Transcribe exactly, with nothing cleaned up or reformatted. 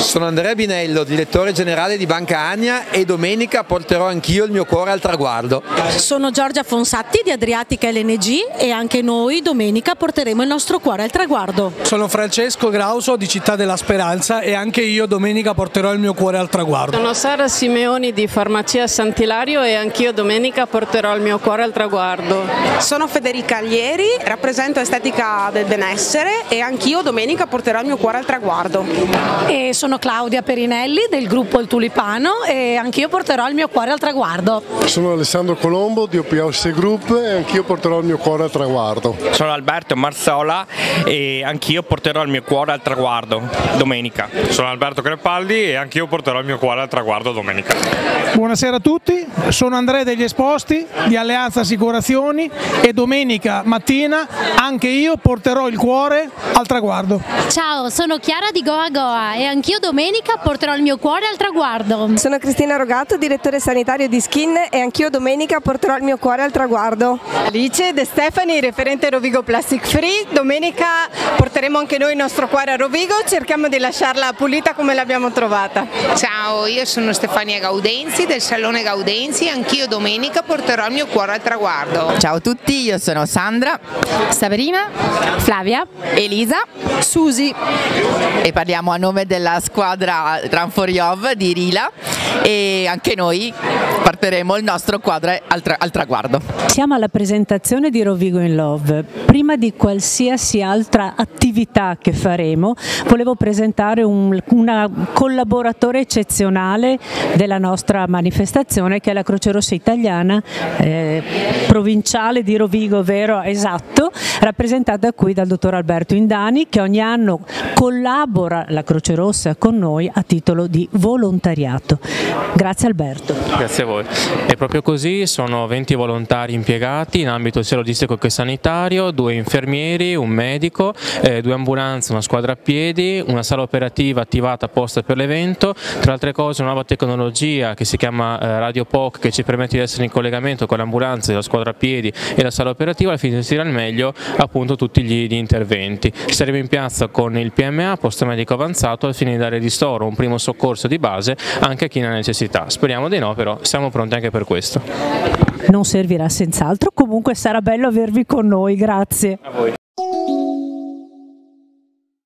Sono Andrea Binello, direttore generale di Banca Ania, e domenica porterò anch'io il mio cuore al traguardo. Sono Giorgia Fonsatti di Adriatica L N G e anche noi domenica porteremo il nostro cuore al traguardo. Sono Francesco Grauso di Città della Speranza e anche io domenica porterò il mio cuore al traguardo. Sono Sara Simeoni di Farmacia Sant'Ilario e anch'io domenica porterò il mio cuore al traguardo. Sono Federica Aglieri, rappresento Estetica del Benessere e anch'io domenica porterò il mio cuore al traguardo. E sono Claudia Perinelli del gruppo Il Tulipano e anch'io porterò il mio cuore al traguardo. Sono Alessandro Colombo di O P House Group e anch'io porterò il mio cuore al traguardo. Sono Alberto Marzola e anch'io porterò il mio cuore al traguardo domenica. Sono Alberto Crepaldi e anch'io porterò il mio cuore al traguardo domenica. Buonasera a tutti, sono Andrea degli Esposti di Alleanza Assicurazioni e domenica mattina anche io porterò il cuore al traguardo. Ciao, sono Chiara di Goa Goa e anch'io domenica porterò il mio cuore al traguardo. Sono Cristina Rogato, direttore sanitario di Skin e anch'io domenica porterò il mio cuore al traguardo. Alice De Stefani, referente Rovigo Plastic Free, domenica porteremo anche noi il nostro cuore a Rovigo, cerchiamo di lasciarla pulita come l'abbiamo trovata. Ciao, io sono Stefania Gaudenzi del Salone Gaudenzi e anch'io domenica porterò il mio cuore al traguardo. Ciao a tutti, io sono Sandra, Sabrina, Flavia, Elisa, Susi e parliamo a nome della squadra Run for Jov di Rila e anche noi porteremo il nostro cuore al, tra al traguardo. Siamo alla presentazione di Rovigo in Love. Prima di qualsiasi altra attività che faremo volevo presentare un una collaboratore eccezionale della nostra manifestazione, che è la Croce Rossa Italiana eh, provinciale di Rovigo, vero? Esatto, rappresentata qui dal dottor Alberto Indani, che ogni anno collabora la Croce Rossa con noi a titolo di volontariato. Grazie Alberto. Grazie a voi. È proprio così, sono venti volontari impiegati in ambito sia logistico che sanitario, due infermieri, un medico, eh, due ambulanze, una squadra a piedi, una sala operativa attivata apposta per l'evento, tra altre cose una nuova tecnologia che si chiama eh, Radio P O C, che ci permette di essere in collegamento con le ambulanze, la squadra a piedi e la sala operativa al fine di gestire al meglio appunto tutti gli, gli interventi. Saremo in piazza con il P M A, posto medico avanzato, al fine di dare ristoro, un primo soccorso di base anche a chi ne ha necessità. Speriamo di no, però siamo pronti anche per questo. Non servirà senz'altro, comunque sarà bello avervi con noi, grazie. A voi.